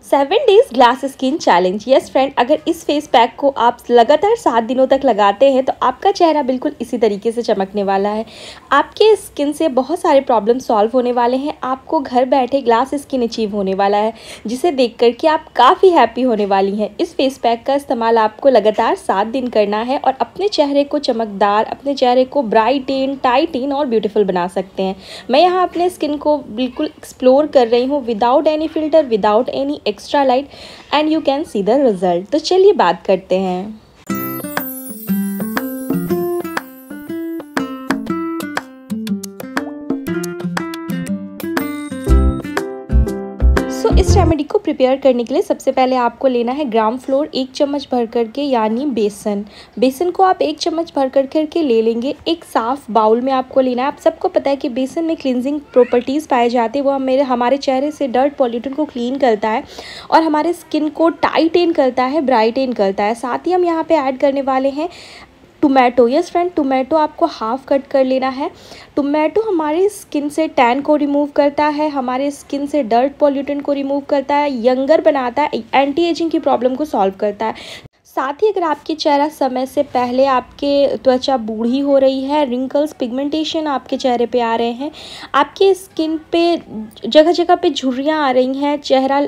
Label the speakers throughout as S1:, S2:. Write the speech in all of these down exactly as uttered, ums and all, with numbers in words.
S1: Seven days glass skin challenge. Yes friend, अगर इस face pack को आप लगातार सात दिनों तक लगाते हैं तो आपका चेहरा बिल्कुल इसी तरीके से चमकने वाला है। आपके स्किन से बहुत सारे प्रॉब्लम सॉल्व होने वाले हैं। आपको घर बैठे ग्लास स्किन अचीव होने वाला है, जिसे देख कर के आप काफ़ी हैप्पी होने वाली हैं। इस फेस पैक का इस्तेमाल आपको लगातार सात दिन करना है और अपने चेहरे को चमकदार, अपने चेहरे को ब्राइटेन, टाइटेन और ब्यूटीफुल बना सकते हैं। मैं यहाँ अपने स्किन को बिल्कुल एक्सप्लोर कर रही हूँ without any filter, without any extra light, and you can see the result. तो चलिए बात करते हैं। सो so, इस रेमेडी को प्रिपेयर करने के लिए सबसे पहले आपको लेना है ग्राम फ्लोर एक चम्मच भर करके, यानी बेसन। बेसन को आप एक चम्मच भर कर करके ले लेंगे। एक साफ़ बाउल में आपको लेना है। आप सबको पता है कि बेसन में क्लिनजिंग प्रॉपर्टीज़ पाए जाते हैं। वो मेरे हमारे चेहरे से डर्ट पॉल्यूटन को क्लीन करता है और हमारे स्किन को टाइटेन करता है, ब्राइटेन करता है। साथ ही हम यहाँ पे ऐड करने वाले हैं टोमेटो। यस फ्रेंड, टोमेटो आपको हाफ कट कर लेना है। टोमेटो हमारे स्किन से टैन को रिमूव करता है, हमारे स्किन से डर्ट पॉल्यूटेंट को रिमूव करता है, यंगर बनाता है, एंटी एजिंग की प्रॉब्लम को सॉल्व करता है। साथ ही अगर आपके चेहरा समय से पहले आपके त्वचा बूढ़ी हो रही है, रिंकल्स, पिगमेंटेशन आपके चेहरे पे आ रहे हैं, आपके स्किन पे जगह जगह पे झुर्रियाँ आ रही हैं, चेहरा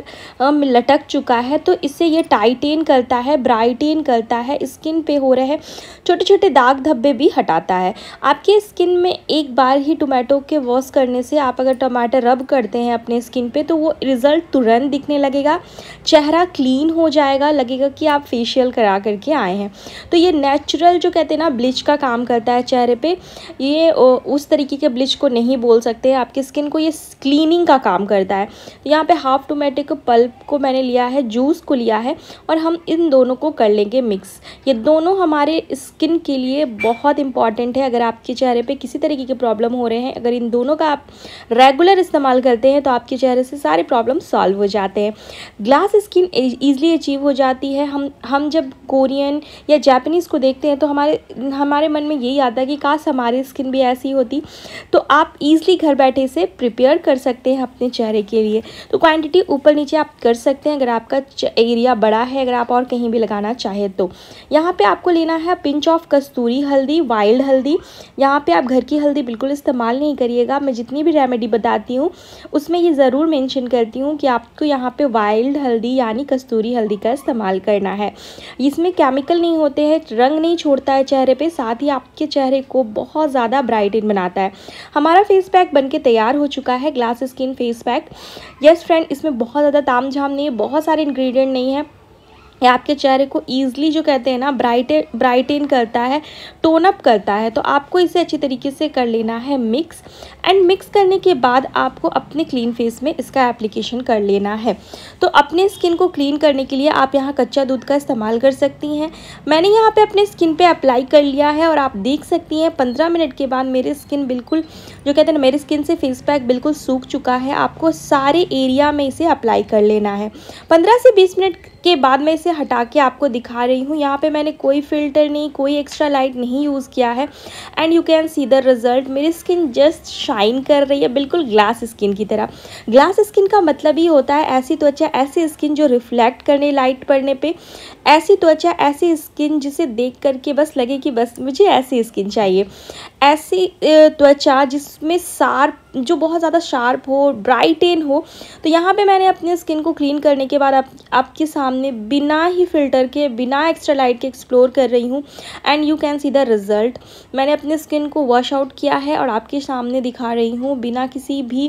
S1: लटक चुका है, तो इससे ये टाइटेन करता है, ब्राइटेन करता है, स्किन पे हो रहे छोटे छोटे दाग धब्बे भी हटाता है। आपके स्किन में एक बार ही टोमेटो के वॉश करने से, आप अगर टमाटर रब करते हैं अपने स्किन पे, तो वो रिज़ल्ट तुरंत दिखने लगेगा। चेहरा क्लीन हो जाएगा, लगेगा कि आप फेशियल करा करके आए हैं। तो ये नेचुरल जो कहते हैं ना ब्लीच का काम करता है चेहरे पे। ये उस तरीके के ब्लीच को नहीं बोल सकते, आपकी स्किन को ये क्लीनिंग का काम करता है। तो यहाँ पे हाफ टोमेटो के पल्प को मैंने लिया है, जूस को लिया है, और हम इन दोनों को कर लेंगे मिक्स। ये दोनों हमारे स्किन के लिए बहुत इंपॉर्टेंट है। अगर आपके चेहरे पे किसी तरीके के प्रॉब्लम हो रहे हैं, अगर इन दोनों का आप रेगुलर इस्तेमाल करते हैं तो आपके चेहरे से सारे प्रॉब्लम सॉल्व हो जाते हैं। ग्लास स्किन ईजिली अचीव हो जाती है। हम हम जब कोरियन या जापानीज़ को देखते हैं तो हमारे हमारे मन में यही आता है कि काश हमारी स्किन भी ऐसी होती। तो आप ईज़िली घर बैठे से प्रिपेयर कर सकते हैं अपने चेहरे के लिए। तो क्वांटिटी ऊपर नीचे आप कर सकते हैं अगर आपका एरिया बड़ा है, अगर आप और कहीं भी लगाना चाहें तो। यहाँ पे आपको लेना है पिंच ऑफ कस्तूरी हल्दी, वाइल्ड हल्दी। यहाँ पे आप घर की हल्दी बिल्कुल इस्तेमाल नहीं करिएगा। मैं जितनी भी रेमेडी बताती हूँ उसमें ये ज़रूर मेंशन करती हूँ कि आपको यहाँ पे वाइल्ड हल्दी यानी कस्तूरी हल्दी का इस्तेमाल करना है। इसमें केमिकल नहीं होते हैं, रंग नहीं छोड़ता है चेहरे पे, साथ ही आपके चेहरे को बहुत ज़्यादा ब्राइटन बनाता है। हमारा फेस पैक बनके तैयार हो चुका है, glass skin face pack. Yes friend, इसमें बहुत ज़्यादा ताम झाम नहीं है, बहुत सारे इंग्रेडिएंट नहीं है। ये आपके चेहरे को ईजिली जो कहते हैं ना ब्राइटे ब्राइटेन करता है, टोन अप करता है। तो आपको इसे अच्छी तरीके से कर लेना है मिक्स, एंड मिक्स करने के बाद आपको अपने क्लीन फेस में इसका एप्लीकेशन कर लेना है। तो अपने स्किन को क्लीन करने के लिए आप यहाँ कच्चा दूध का इस्तेमाल कर सकती हैं। मैंने यहाँ पे अपने स्किन पे अप्लाई कर लिया है और आप देख सकती हैं पंद्रह मिनट के बाद मेरी स्किन बिल्कुल जो कहते हैं ना, मेरी स्किन से फेस पैक बिल्कुल सूख चुका है। आपको सारे एरिया में इसे अप्लाई कर लेना है। पंद्रह से बीस मिनट के बाद मैं इसे हटा के आपको दिखा रही हूँ। यहाँ पे मैंने कोई फिल्टर नहीं, कोई एक्स्ट्रा लाइट नहीं यूज़ किया है, and you can see the result. मेरी स्किन जस्ट शाइन कर रही है, बिल्कुल ग्लास स्किन की तरह। ग्लास स्किन का मतलब ही होता है ऐसी त्वचा, ऐसी स्किन जो रिफ्लेक्ट करने लाइट पड़ने पे, ऐसी त्वचा, ऐसी स्किन जिसे देख करके बस लगे कि बस मुझे ऐसी स्किन चाहिए। ऐसी त्वचा जिसमें शार्प, जो बहुत ज़्यादा शार्प हो, ब्राइटेन हो। तो यहाँ पे मैंने अपनी स्किन को क्लीन करने के बाद आप, आपके सामने बिना ही फिल्टर के, बिना एक्स्ट्रा लाइट के एक्सप्लोर कर रही हूँ, and you can see the result. मैंने अपनी स्किन को वॉश आउट किया है और आपके सामने दिखा रही हूँ बिना किसी भी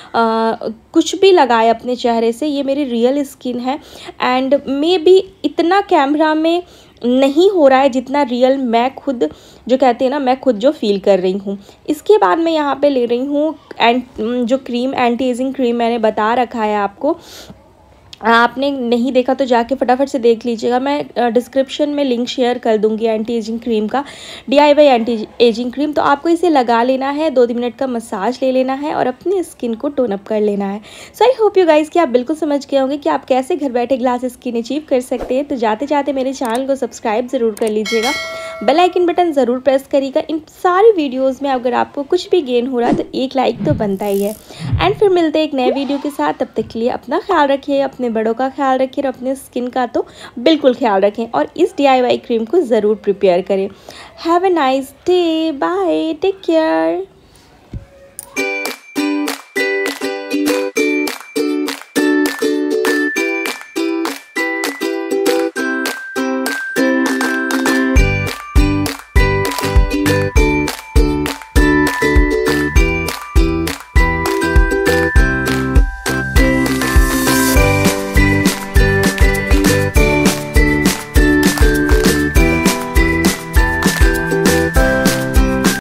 S1: आ, कुछ भी लगाए अपने चेहरे से। ये मेरी रियल स्किन है, एंड मे बी इतना कैमरा में नहीं हो रहा है जितना रियल मैं खुद जो कहते हैं ना, मैं खुद जो फील कर रही हूँ। इसके बाद मैं यहाँ पे ले रही हूँ एंड जो क्रीम, एंटी एजिंग क्रीम मैंने बता रखा है आपको। आपने नहीं देखा तो जाके फटाफट से देख लीजिएगा। मैं डिस्क्रिप्शन में लिंक शेयर कर दूंगी एंटी एजिंग क्रीम का, D I Y anti aging cream. तो आपको इसे लगा लेना है, दो तीन मिनट का मसाज ले लेना है और अपनी स्किन को टोन अप कर लेना है। So I hope you guys कि आप बिल्कुल समझ गए होंगे कि आप कैसे घर बैठे ग्लास स्किन अचीव कर सकते हैं। तो जाते जाते मेरे चैनल को सब्सक्राइब ज़रूर कर लीजिएगा बेल आइकन बटन ज़रूर प्रेस करिएगा। इन सारी वीडियोस में अगर आपको कुछ भी गेन हो रहा है तो एक लाइक तो बनता ही है। एंड फिर मिलते हैं एक नए वीडियो के साथ। तब तक के लिए अपना ख्याल रखिए, अपने बड़ों का ख्याल रखिए और अपने स्किन का तो बिल्कुल ख्याल रखें और इस डी आई वाई क्रीम को ज़रूर प्रिपेयर करें। Have a nice day, bye, take care.